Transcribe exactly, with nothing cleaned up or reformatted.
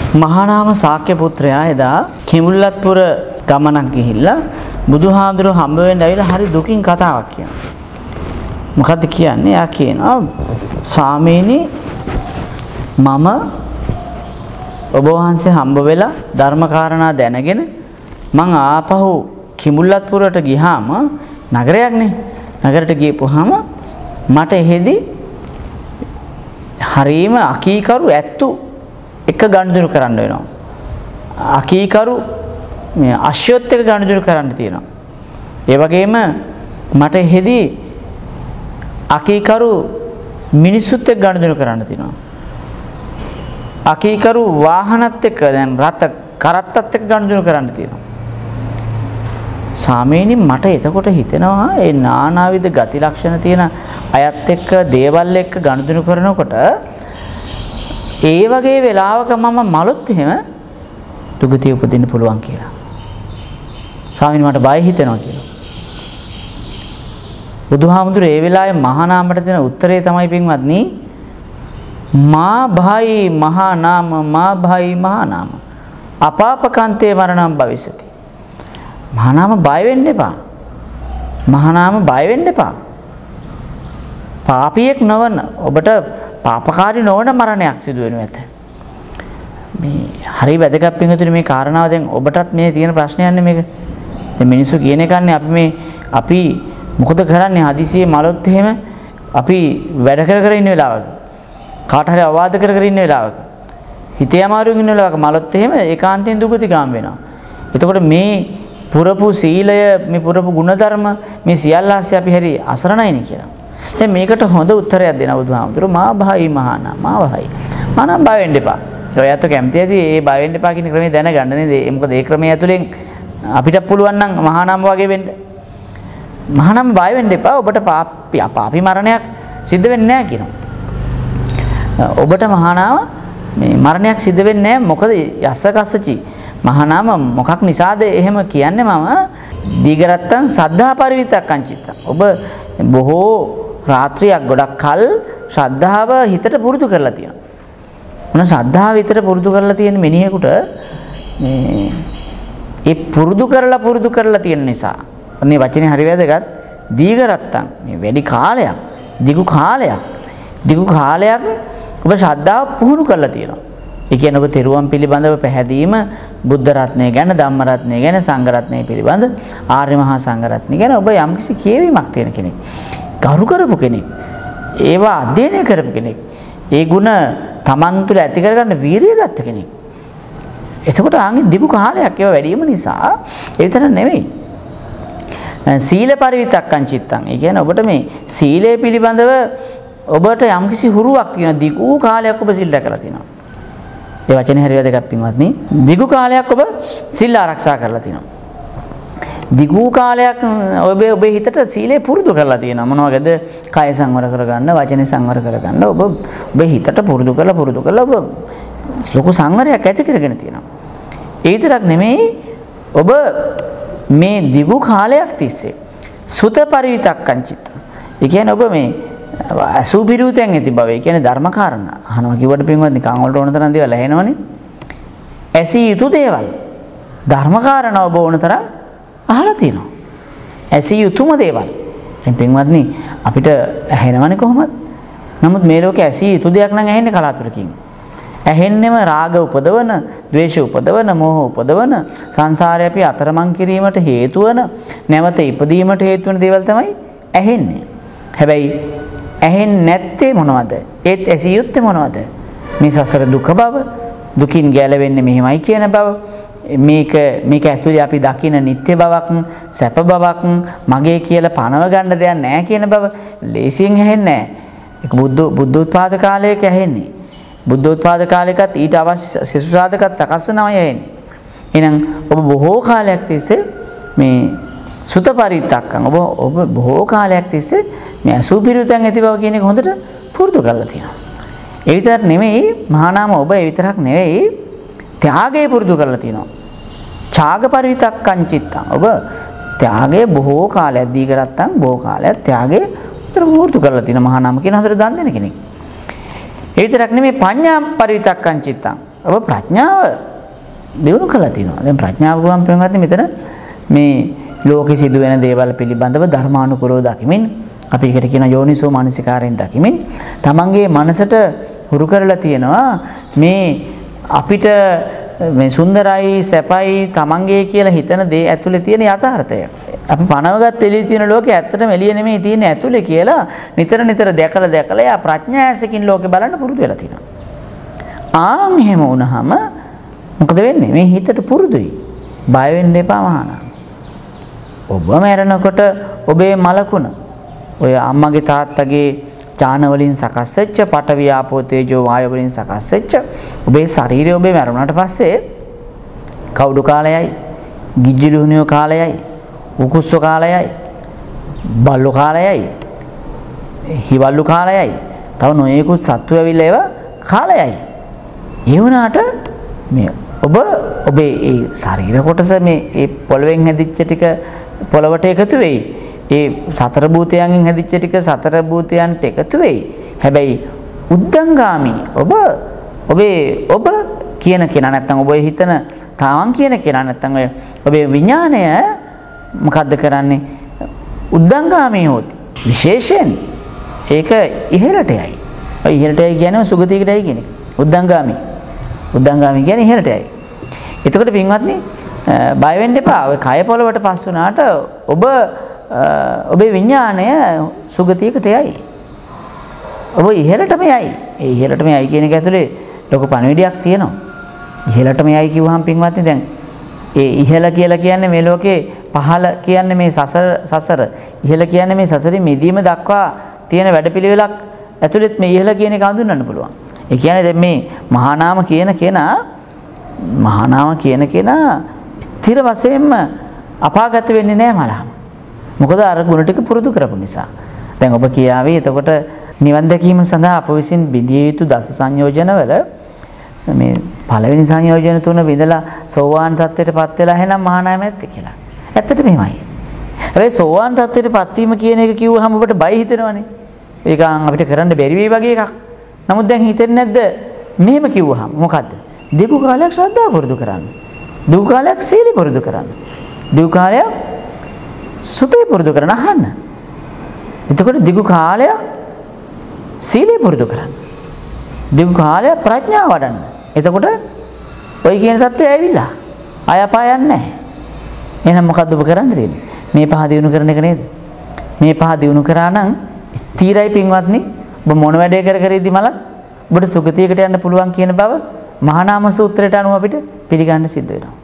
මහානාම ශාක්‍ය පුත්‍රයා එදා කිඹුල්ලත්පුර ගමනක් ගිහිල්ලා බුදුහාඳුර හම්බ වෙන්න ඇවිල්ලා හරි දුකින් කතාවක් කියනවා. මොකද්ද කියන්නේ? එයා කියනවා ස්වාමීනි මම ඔබ වහන්සේ හම්බ වෙලා ධර්මකාරණා දැනගෙන මං ආපහු කිඹුල්ලත්පුරට ගියාම නගරයක්නේ. නගරයට ගියපුවාම මට එහෙදි හරීම අකීකරු ඇත්තු එක ගනුදෙනු කරන්න වෙනවා. අකීකරු මේ අශ්වයත් එක්ක ගනුදෙනු කරන්න තියෙනවා. ඒ වගේම මට එහෙදි අකීකරු මිනිසුත් එක්ක ගනුදෙනු කරන්න තියෙනවා. අකීකරු වාහනත් එක්ක දැන් රත කරත්තත් එක්ක ගනුදෙනු කරන්න තියෙනවා. සාමීනි මට එතකොට හිතෙනවා ඒ නානාවිද ගති ලක්ෂණ තියෙන අයත් එක්ක දේවල් එක්ක ගනුදෙනු කරනකොට ඒ වගේ වෙලාවක මම මලොත් එහෙම දුගතිය උපදින්න පුළුවන් කියලා. ස්වාමීනි මට බය හිතෙනවා කියලා. බුදුහාමුදුරේ ඒ වෙලාවේ මහානාමයට දෙන උත්තරේ තමයි පින්වත්නි මා භායි මහානාම මා භායි මහානාම අපාපකන්තේ මරණම් භවිසති. මහානාම බය වෙන්න එපා. මහානාම බය වෙන්න එපා. පාපියෙක් නොවන ඔබට පාපකාරී නොවන මරණයක් සිදු වෙනු ඇත. මේ හරි වැදගත් පින්වතුනි මේ කාරණාව දැන් ඔබටත් මේ තියෙන ප්‍රශ්නයන්නේ මේක. දැන් මිනිස්සු කියන එකන්නේ අපි මේ අපි මොකද කරන්නේ හදිසියේ මලොත් එහෙම අපි වැඩ කර කර ඉන්න වෙලාවක කාට හරි අවවාද කර කර ඉන්න වෙලාවක හිතේ අමාරුවෙන් ඉන්න වෙලාවක මලොත් එහෙම ඒකාන්තයෙන් දුගතිගාම වෙනවා. එතකොට මේ පුරපු සීලය මේ පුරපු ගුණධර්ම මේ සියල්ල ASCII අපි හරි අසරණයිනේ කියලා. දැන් මේකට හොඳ උත්තරයක් දෙනවා බුදුහාමුදුරුවෝ මා භායි මහානා මා භායි. මනම් බය වෙන්න එපා. ඔයත් කැමති ඇති ඒ බය වෙන්න එපා කියන ක්‍රමය දැනගන්න නේද? මොකද ඒ ක්‍රමය ඇතුලෙන් අපිට පුළුවන් නම් මහානාම වගේ වෙන්න. මහානාම බය වෙන්න එපා. ඔබට පාපි පාපි මරණයක් සිද්ධ වෙන්නේ නැහැ කියනවා. ඔබට මහානාම මේ මරණයක් සිද්ධ වෙන්නේ නැහැ. මොකද යස්සකස්සචි මහානාම මොකක් නිසාද එහෙම කියන්නේ මම දීගරත්තන් සද්ධා පරිවිතක්කං චිත්තං. ඔබ බොහෝ රාත්‍රියක් ගොඩක් කල් ශ්‍රද්ධාව හිතට පුරුදු කරලා තියෙනවා. මොන ශ්‍රද්ධාව හිතට පුරුදු කරලා තියෙන මිනිහෙකුට මේ ඒ පුරුදු කරලා පුරුදු කරලා තියෙන නිසා මේ වචනේ හරි වැදගත් දීගරත්තන් මේ වැඩි කාලයක් දිගු කාලයක් දිගු කාලයක් ඔබ ශ්‍රද්ධාව පුහුණු කරලා තියෙනවා. ඒ කියන්නේ ඔබ තෙරුවන් පිළිබඳව පැහැදීම බුද්ධ රත්නය ගැන ධම්ම රත්නය ගැන සංඝ රත්නය පිළිබඳ ආර්ය මහා සංඝ රත්නය ගැන ඔබ යම්කිසි කියවීමක් තියෙන කෙනෙක්. ගරු කරපු කෙනෙක්. ඒවා අධ්‍යයනය කරපු කෙනෙක්. ඒ ಗುಣ තමන් තුළ ඇති කරගන්න වීරිය ගත්ත කෙනෙක්. එතකොට ආන්ගේ දිගු කාලයක් ඒවා වැඩිම නිසා ඒ විතර නෙවෙයි. සීල පරිවිතක්කං චිත්තං. ඒ කියන්නේ ඔබට මේ සීලය පිළිබඳව ඔබට යම්කිසි හුරුවක් තියෙන දිගු කාලයක් ඔබ සිල් රැකලා තියෙනවා. ඒ වචනේ හරි වැදගත් පින්වත්නි. දිගු කාලයක් ඔබ සිල් ආරක්ෂා කරලා තිනවා. දිගු කාලයක් ඔබ ඔබේ හිතට සීලය පුරුදු කරලා තියෙනවා. මොන වගේද? කය සංවර කරගන්න, වචනේ සංවර කරගන්න ඔබ ඔබේ හිතට පුරුදු කරලා පුරුදු කරලා ඔබ ලොකු සංවරයක් ඇති කරගෙන තියෙනවා. ඒ විතරක් නෙමෙයි ඔබ මේ දිගු කාලයක් තිස්සේ සුත පරිවිතක්කං චිත්තං. ඒ කියන්නේ ඔබ මේ අසුපිරුතෙන් ඇති බව. ඒ කියන්නේ ධර්ම කාරණා. අහනවා කිව්වට පින්වත්නි කන් වලට ඕන තරම් දේවල් ඇහෙනවනේ. ඇසී යුතු දේවල්. ධර්ම කාරණා ඔබ ඕන තරම් අහලා තියෙනවා. ඇසී යුතුම දේවල්. දැන් පින්වත්නි අපිට ඇහෙනවනේ කොහොමද? නමුත් මේ ලෝකේ ඇසී යුතු දෙයක් නම් ඇහෙන්නේ කලාතුරකින්. ඇහෙන්නෙම රාග උපදවන, ද්වේෂ උපදවන, මෝහ උපදවන, සංසාරේ අපි අතරමං කිරීමට හේතු වන, නැවත ඉපදීමට හේතු වන දේවල් තමයි ඇහෙන්නේ. හැබැයි ඇහෙන්නේ නැත්තේ මොනවද? ඒත් ඇසිය යුත්තේ මොනවද? මේ සසර දුක බව, දුකින් ගැලවෙන්නේ මෙහිමයි කියන බව, මේක මේක ඇතුලේ අපි දකින නිත්‍ය බවක්, සැප බවක්, මගේ කියලා පනව ගන්න දෙයක් නැහැ කියන බව ලේසියෙන් ඇහෙන්නේ නැහැ. ඒක බුද්ධ බුද්ධෝත්පාද කාලයක ඇහෙන්නේ. බුද්ධෝත්පාද කාලයකත් ඊට අවශ්‍ය සෙසු සාධකත් සකස් වෙනවයි ඇහෙන්නේ. එහෙනම් ඔබ බොහෝ කාලයක් තිස්සේ මේ සුත පරිත්තක්කන් ඔබ ඔබ බොහෝ කාලයක් තිස්සේ මේ අසුපිරුතෙන් ඇති බව කියන එක හොඳට පුරුදු කරලා තියෙනවා. ඒ විතරක් නෙමෙයි මහානාම ඔබ ඒ විතරක් නෙවෙයි ත්‍යාගය පුරුදු කරලා තියෙනවා. ඡාග පරිවිතක්කං චිත්තං. ඔබ ත්‍යාගය බොහෝ කාලයක් දී කරත්තම් බොහෝ කාලයක් ත්‍යාගය උතර පුරුදු කරලා තියෙන මහානාම කියන හතර දන් දෙන කෙනෙක්. ඒ විතරක් නෙමෙයි පඤ්ඤා පරිවිතක්කං චිත්තං. ඔබ ප්‍රඥාව දියුණු කළා තියෙනවා. දැන් ප්‍රඥාව ගමන් පින්වත්නි මෙතන මේ ලෝකෙ සිදුවෙන දේවල් පිළිබඳව ධර්මානුකූලව දකිමින් අපි ඒකට කියන යෝනිසෝ මානසිකාරයෙන් දකිමින් තමන්ගේ මනසට හුරු කරලා තියෙනවා මේ අපිට මේ සුන්දරයි සැපයි තමන්ගේ කියලා හිතන දේ ඇතුලේ තියෙන යථාර්ථය. අපි පනවගත් එළියේ තියෙන ලෝකේ ඇත්තටම එළිය නෙමෙයි තියෙන්නේ ඇතුලේ කියලා නිතර නිතර දැකලා දැකලා යා ප්‍රඥාසකින් ලෝකේ බලන්න පුරුදු වෙලා තියෙනවා. ආන් එහෙම වුණාම මොකද වෙන්නේ? මේ හිතට පුරුදුයි. බය වෙන්න එපා මහානා. ඔබ මරනකොට ඔබේ මලකුණ ඔය අම්මගේ තාත්තගේ ඥාන වලින් සකස් වෙච්ච පඨවි ආපෝ තේජෝ වායු වලින් සකස් වෙච්ච ඔබේ ශරීරය ඔබේ මරුණාට පස්සේ කවුඩු කාලයයි ගිජ්ජිලුහුනියෝ කාලයයි උකුස්සෝ කාලයයි බල්ලු කාලයයි හිවල්ලු කාලයයි තව නොයෙකුත් සත්තු ඇවිල්ලා ඒවා කාලයයි ඒ වුණාට මේ ඔබ ඔබේ ඒ ශරීර කොටස මේ ඒ පොළවෙන් හැදිච්ච ටික පොළවට එකතු වෙයි. ඒ සතර භූතයන්ගෙන් හැදිච්ච ටික සතර භූතයන්ට එකතු වෙයි. හැබැයි උද්දංගාමි ඔබ ඔබේ ඔබ කියන කෙනා නැත්තම් ඔබ හිතන තාවන් කියන කෙනා නැත්තම් ඔය ඔබේ විඥාණය මොකද්ද කරන්නේ? උද්දංගාමී හොති. විශේෂයෙන් ඒක ඉහළට යයි. ඔය ඉහළට යයි කියන්නේ සුගතියකට යයි කියන එක. උද්දංගාමී. උද්දංගාමී කියන්නේ ඉහළට යයි. එතකොට පින්වත්නි බය වෙන්න එපා. ඔය කය පොළවට පස් වුණාට ඔබ ඔබේ විඥාණය සුගතියකට යයි. ඔබ ඉහළටම යයි. ඒ ඉහළටම යයි කියන එක ඇතුලේ ලොකු පණිවිඩයක් තියෙනවා. ඉහළටම යයි කිව්වහම පින්වත්නි දැන් ඒ ඉහළ කියලා කියන්නේ මේ ලෝකේ පහළ කියන්නේ මේ සසර සසර. ඉහළ කියන්නේ මේ සසරින් මිදීම දක්වා තියෙන වැඩපිළිවෙලක් ඇතුළෙත් මේ ඉහළ කියන එක හඳුන්වන්න පුළුවන්. ඒ කියන්නේ දැන් මේ මහා නාම කියන කෙනා මහා නාම කියන කෙනා ස්ථිර වශයෙන්ම අපාගත වෙන්නේ නැහැ මලහම. මොකද අර ගුණ ටික පුරුදු කරපු නිසා. දැන් ඔබ කියාවේ එතකොට නිවන් දැකීම සඳහා අප විසින් විදිය යුතු දස සංයෝජනවල මේ පළවෙනි සංයෝජන තුන විඳලා සෝවාන් තත්ත්වයටපත් වෙලා එහෙනම් මහා නාම ඇත්ත කියලා. ඇත්තට මෙහෙමයි. හැබැයි සෝවාන් තත්ත්වයටපත් වීම කියන එක කිව්වහම ඔබට බය හිතෙනවනේ. ඒක අපිට කරන්න බැරි වෙයි වගේ එකක්. නමුත් දැන් හිතෙන්නේ නැද්ද මෙහෙම කිව්වහම මොකද්ද? දීර්ඝ කාලයක් ශ්‍රද්ධාව පුරුදු කරන්න. දීර්ඝ කාලයක් සීල පුරුදු කරන්න. දීර්ඝ කාලයක් සුතේ පුරුදු කරන්න අහන්න. එතකොට දීර්ඝ කාලයක් සීලය පුරුදු කරන්න. දීර්ඝ කාලයක් ප්‍රඥාව වඩන්න. එතකොට ඔය කියන தත්ත්වය ඇවිල්ලා ආය අපායන්නේ නැහැ. එහෙනම් මොකද්ද ඔබ කරන්න තියෙන්නේ? මේ පහ දිනු කරන එක නේද? මේ පහ දිනු කරා නම් ස්ථිරයි පින්වත්නි. ඔබ මොන වැඩේ කර කර ඉදි මලක් ඔබට සුගතියකට යන්න පුළුවන් කියන බව මහා නාම සූත්‍රයට අනුව අපිට පිළිගන්න සිද්ධ වෙනවා.